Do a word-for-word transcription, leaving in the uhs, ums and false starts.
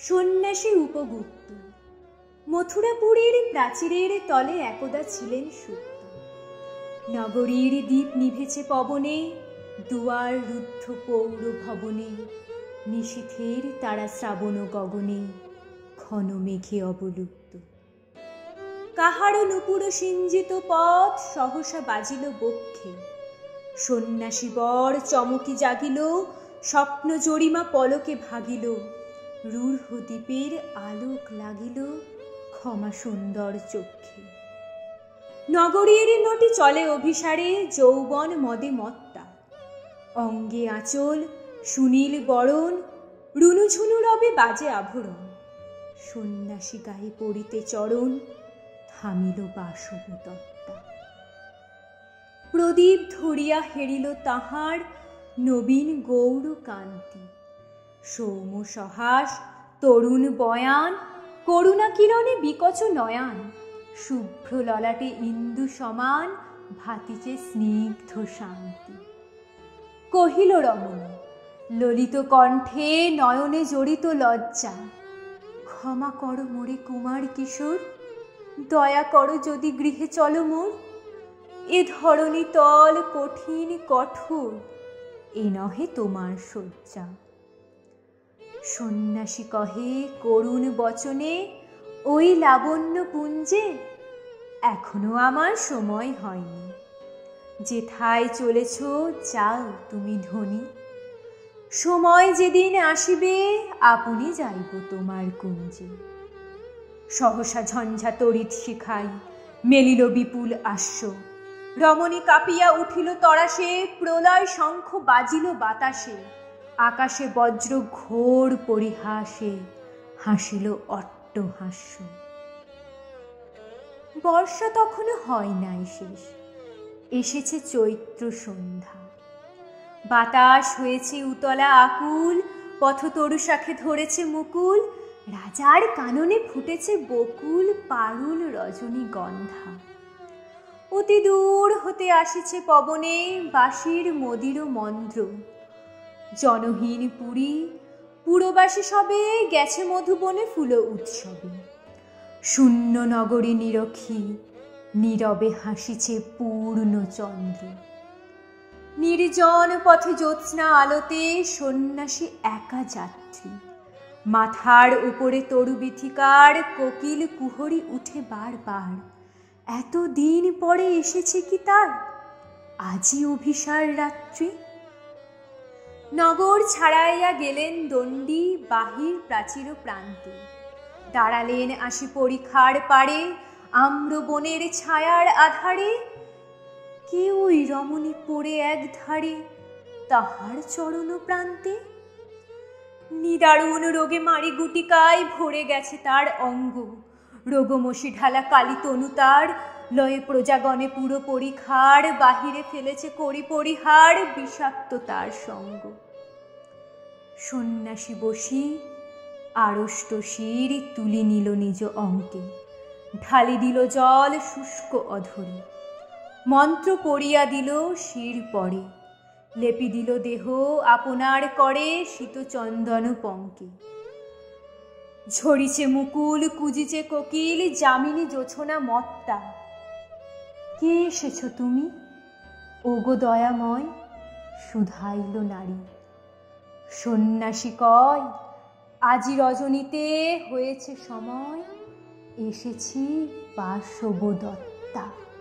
সন্ন্যাসী উপগুপ্ত মথুরাপুরীর প্রাচীরের তলে একদা ছিলেন সুপ্ত। নগরীর দীপ নিভেছে পবনে, দুয়ার রুদ্ধ পৌর ভবনে, নিশীথের তারা শ্রাবণ গগনে, ঘন মেঘে অবলুপ্ত। কাহারো নুপুর সিঞ্জিত পথ সহসা বাজিল বক্ষে, সন্ন্যাসী বর চমকি জাগিল, স্বপ্ন জরিমা পলকে ভাগিল, রূঢ় দ্বীপের আলোক লাগিল ক্ষমা সুন্দর চক্ষে। নগরীর নটি চলে অভিসারে, যৌবন মদে মত্তা, অঙ্গে আঁচল সুনীল বরণ, রুনুঝুনু রবে বাজে আভরণ, সন্ন্যাসী গায়ে পড়িতে চরণ, থামিল বাসব তত্তা। প্রদীপ ধরিয়া হেরিল তাহার নবীন গৌর কান্তি, সৌম সহাস তরুণ বয়ান, করুণা কিরণে বিকচ নয়ান, শুভ্র ললাটে ইন্দু সমান, ভাতিছে স্নিগ্ধ শান্তি। কহিল রমণী ললিত কণ্ঠে, নয়নে জড়িত লজ্জা, ক্ষমা করো মোরে কুমার কিশোর, দয়া করো যদি গৃহে চলো মোর, এ ধরণী তল কঠিন কঠোর, এ নহে তোমার শয্যা। সন্ন্যাসী কহে করুণ বচনে, ওই লাবণ্য পুঞ্জে এখনো আমার সময় হয়নি, যেথায় চলেছ যাও তুমি ধনী, সময় যেদিন আসিবে আপনি যাইব তোমার কুঞ্জে। সহসা ঝঞ্ঝা তড়িৎ শিখাই মেলিল বিপুল আশ্ব, রমণী কাঁপিয়া উঠিল তরাসে, প্রলয় শঙ্খ বাজিল বাতাসে, আকাশে বজ্র ঘোর পরিহাসে, হাসিল অট্টহাস্য। বর্ষা তখনো হয় নাই শেষ, এসেছে চৈত্র সন্ধ্যা, বাতাস হয়েছে উতলা আকুল, পথ তরু শাখে ধরেছে মুকুল, রাজার কাননে ফুটেছে বকুল, পারুল রজনীগন্ধা। অতি দূর হতে আসিছে পবনে বাঁশির মদির মন্দ্র, জনহীন পুরী পুরবাসী সবে গেছে মধুবনে ফুল উৎসবে, শূন্য নগরী নিরখী নীরবে হাসিছে পূর্ণ চন্দ্র। নির্জন পথে জ্যোৎস্না আলোতে সন্ন্যাসী একা যাত্রী, মাথার উপরে তরু বিথিকার, কোকিল কুহরি উঠে বারবার, এত দিন পরে এসেছে কি তার আজি অভিসার রাত্রি। নগর ছাড়াইয়া গেলেন দণ্ডী বাহির প্রাচীর প্রান্তে, দাঁড়ালেন আসি পরিখার পারে, আম্র বনের ছায়ার আধারে, কে ওই রমণী পড়ে এক ধারে তাহার চরণ প্রান্তে। নিদারুণ রোগে মারি গুটিকায় ভরে গেছে তার অঙ্গ, রোগমসি ঢালা কালী তনু তার, লয়ে প্রজাগণে পুরো পরিখার, বাহিরে ফেলেছে করি পরিহার বিষাক্ত তার সঙ্গ। সন্ন্যাসী বসি আড়ষ্ট শির তুলি নিল নিজ অঙ্কে, ঢালি দিল জল শুষ্ক অধরে, মন্ত্র পড়িয়া দিল শির পরে, লেপি দিল দেহ আপনার করে শীত চন্দন পঙ্কে। ঝরিছে মুকুল কুজিছে কোকিল, যামিনী জোছনা মত্তা, কে এসেছ তুমি ওগো দয়াময় শুধাইল নারী। সন্ন্যাসী কয় আজি রজনীতে হয়েছে সময়, এসেছি বাসব দত্তা।